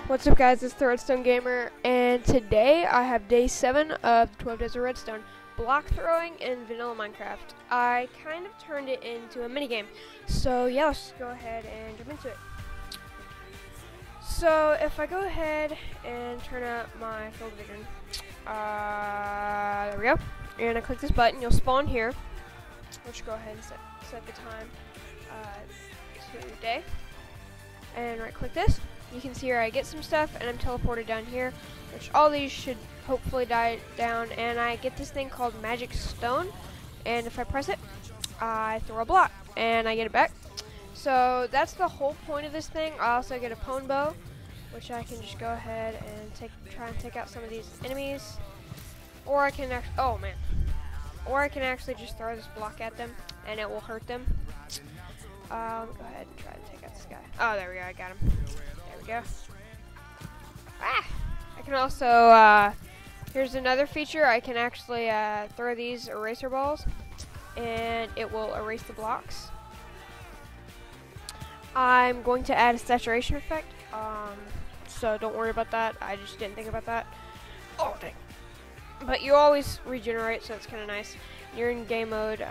What's up, guys? It's the Redstone Gamer, and today I have day 7 of 12 Days of Redstone, block throwing in vanilla Minecraft. I kind of turned it into a minigame, so yeah, let's go ahead and jump into it. So if I go ahead and turn up my field of vision, there we go, and I click this button, you'll spawn here. Let's go ahead and set the time to day, and right click this. You can see here I get some stuff and I'm teleported down here, which all these should hopefully die down, and I get this thing called Magic Stone, and if I press it, I throw a block and I get it back. So that's the whole point of this thing. I also get a pwn bow, which I can just go ahead and try and take out some of these enemies, or I can actually just throw this block at them and it will hurt them. Go ahead and try to take out this guy. Oh, there we go, I got him. There we go. Ah! I can also, here's another feature. I can actually throw these eraser balls, and it will erase the blocks. I'm going to add a saturation effect, so don't worry about that. I just didn't think about that. Oh, dang. But you always regenerate, so it's kind of nice. You're in game mode,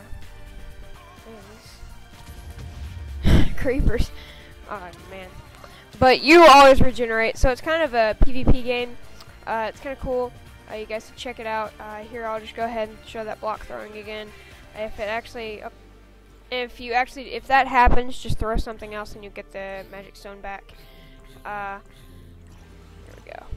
creepers. Oh, man. But you always regenerate, so it's kind of a PvP game. It's kind of cool. You guys should check it out. Here, I'll just go ahead and show that block throwing again. If that happens, just throw something else and you get the magic stone back. There we go.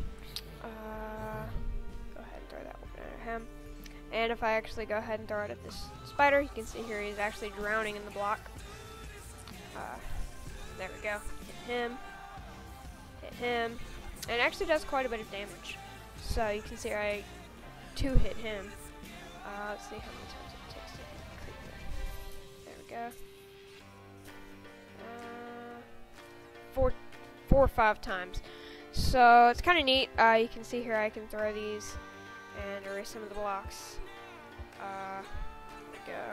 Go ahead and throw that one at him. And if I actually go ahead and throw it at this spider, you can see here he's actually drowning in the block. There we go. Hit him. Hit him. And it actually does quite a bit of damage. So you can see I hit him. Let's see how many times it takes to hit the creeper. There we go. Four or five times. So it's kind of neat. You can see here I can throw these and erase some of the blocks. There we go.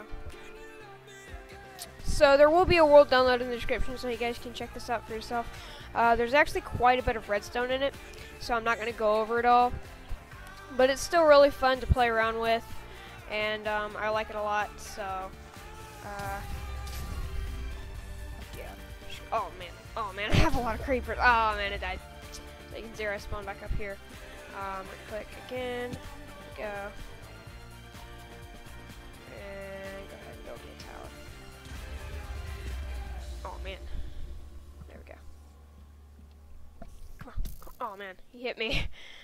So there will be a world download in the description, so you guys can check this out for yourself. There's actually quite a bit of redstone in it, so I'm not going to go over it all. But it's still really fun to play around with, and I like it a lot. So, yeah. Oh man, I have a lot of creepers. Oh man, it died. So you can zero spawn back up here. Click again. Go. And go ahead and build me a tower. Oh man. There we go. Come on. Oh man, he hit me.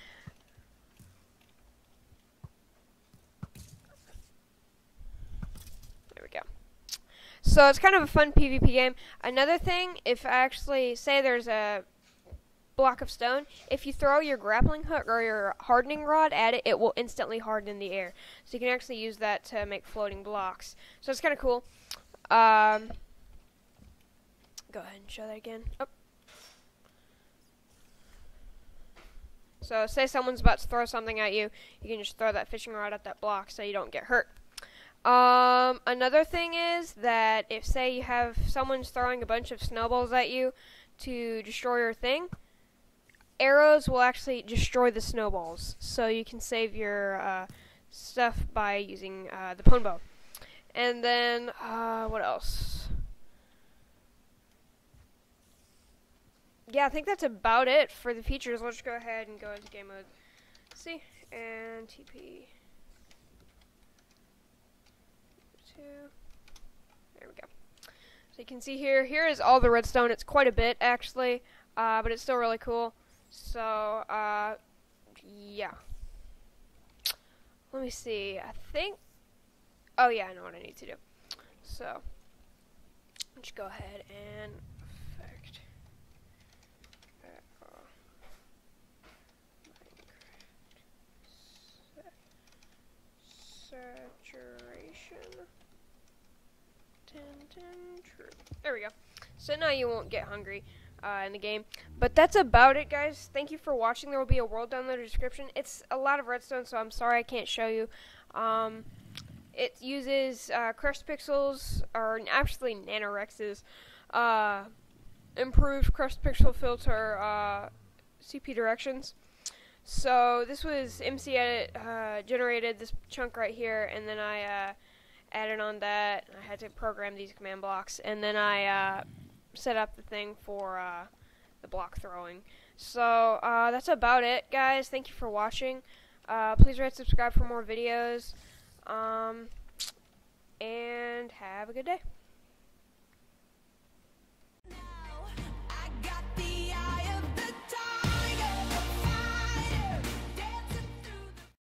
There we go. So it's kind of a fun PvP game. Another thing, if I actually say there's a block of stone, if you throw your grappling hook or your hardening rod at it, it will instantly harden in the air. So you can actually use that to make floating blocks. So it's kind of cool. Go ahead and show that again. Oh. So say someone's about to throw something at you, you can just throw that fishing rod at that block so you don't get hurt. Another thing is that if say you have someone's throwing a bunch of snowballs at you to destroy your thing, arrows will actually destroy the snowballs. So you can save your stuff by using the pwn bow. And then, what else? Yeah, I think that's about it for the features. Let's go ahead and go into game mode. See, and TP. 2. There we go. So you can see here is all the redstone. It's quite a bit actually, but it's still really cool. So, yeah. Let me see. I think. Oh yeah, I know what I need to do. So, let's go ahead and effect. Saturation 10 true. There we go. So now you won't get hungry in the game. But that's about it, guys. Thank you for watching. There will be a world download description. It's a lot of redstone, so I'm sorry I can't show you. It uses crushed pixels, or actually nanorexes, improved crushed pixel filter, CP directions. So this was MC Edit generated this chunk right here, and then I added on that. I had to program these command blocks, and then I set up the thing for the block throwing. So that's about it, guys. Thank you for watching. Please rate, subscribe for more videos, and have a good day.